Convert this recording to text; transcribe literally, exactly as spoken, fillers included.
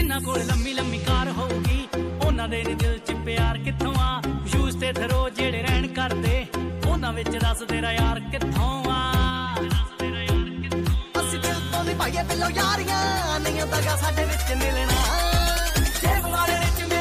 जिन्हां कोल लम्मी लम्मी कार होगी उन्हां दे दिल च प्यार कित्थों आ यूज ते थरो जेड़े रहन करदे उन्हां विच दस तेरा यार कित्थों आ असीं दिल तों निभाईए दिलों यारियां नहीं दगा साडे विच मिलना जेब वाले विच